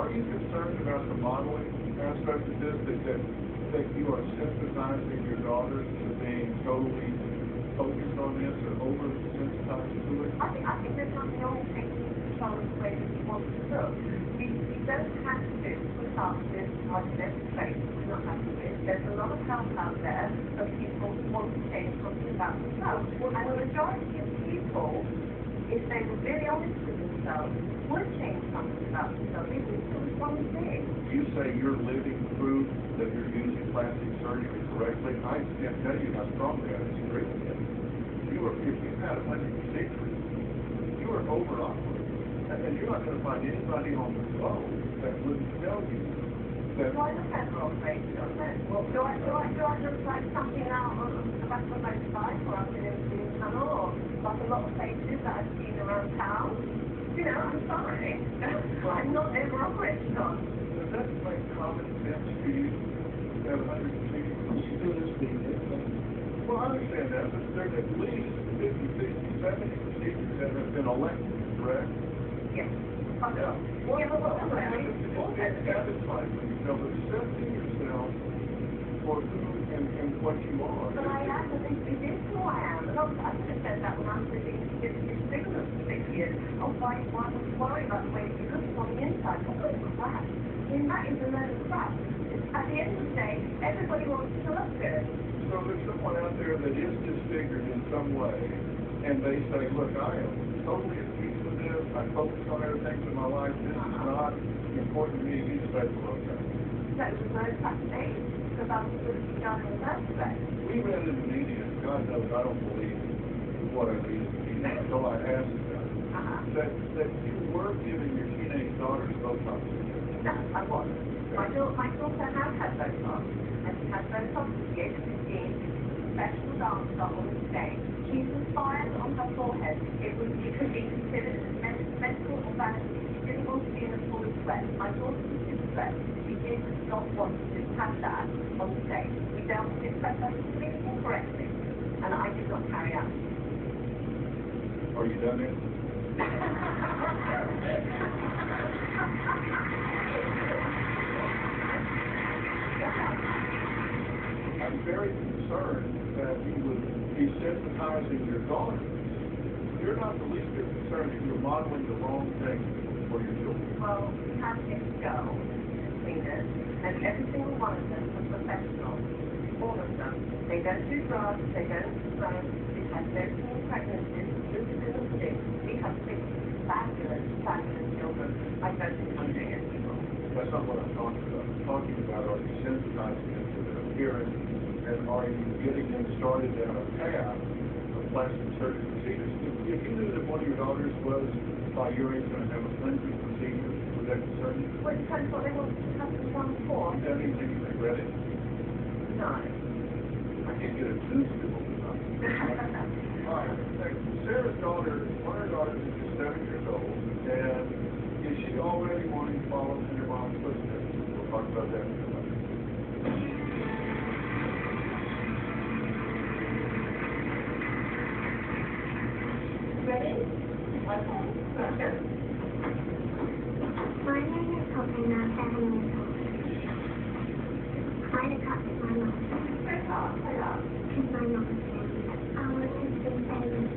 are you concerned about the modeling aspect of this, that you are sensitizing your daughters to being totally focused on this or over-sensitized to it? I think there's nothing wrong with taking control of the way that you want to look. We don't have to put up this argument straight that we're not happy with. There's a lot of help out there of people who want to change something about themselves. And the majority of people, if they were really honest with themselves, would change something about themselves, even if it was one thing. You say you're living proof that you're using plastic surgery correctly. I can't tell you how strongly I disagree with you. If you've had 100 procedures, you are over-operating. And you're not going to find anybody on the globe that wouldn't tell you that... Do I look over-operated, doesn't it? Well, do I look like something out on the back of a motorbike or up in a tunnel or like a lot of places that I've seen around town? You know, I'm sorry. I'm not over-operated on. Does that make common sense to you? To have 100 procedures? Well, I understand that, but there's at least 50, 60, 70 procedures that have been elected, correct? Yes. Yeah. Well, yeah, but what It's satisfying for yourself, accepting yourself for who and what you are. But I am, but it is who I am. And I could have said that when I was living in England for 6 years. Oh, why would you worry about the way you look on the inside? What is crap? I mean, that is a load of crap. At the end of the day, everybody wants to look good. So there's someone out there that is disfigured in some way, and they say, look, I am totally at peace with this. I focus on other things in my life. This is not important to me. You just say, well, okay. So there's no such thing about what would be done in the first place. We read in the media, God knows I don't believe what I read in the media until I ask them, that you were giving your teenage daughters Botox. No, I wasn't. My daughter has had Botox, and she had Botox at the age of 15, professional dancer on the stage. She's inspired on her forehead. It could be considered as medical or vanity. She didn't want to be in a full sweat. My daughter was distressed. She did not want to have that on the stage. We dealt with it professionally and correctly, and I did not carry out. Are you done yet? I'm very concerned that you would be sensitizing your daughters. You're not the least bit concerned that you're modeling the wrong thing for your children. Well, we have 6 girls, cleaners, and every single one of them is professional. All of them. They don't do drugs, they don't smoke, they've had no teen pregnancies, we have 6 fabulous children. I don't think I'm doing it anymore. That's not what I'm talking about. I'm talking about, are you sensitizing them to their appearance, and are you getting them started down a path of plastic surgery procedures? If you knew that one of your daughters was, by your age, going to have a 100 procedures, would that concern you? Well, it depends what they want to have them done for. Does that mean you regret it? No. I can't get a news people. All right. Sarah's daughter, one of her daughters is just 7 years old, and is she already wanting to follow in her mom's footsteps? We'll talk about that in a minute. Ready? Okay. My name is Hope and I'm 7 years old. I had a talk with my mom. Because My mom said, oh, it's just been 7 years.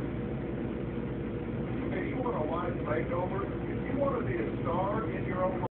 Hey, you want a life makeover? If you want to be a star in your own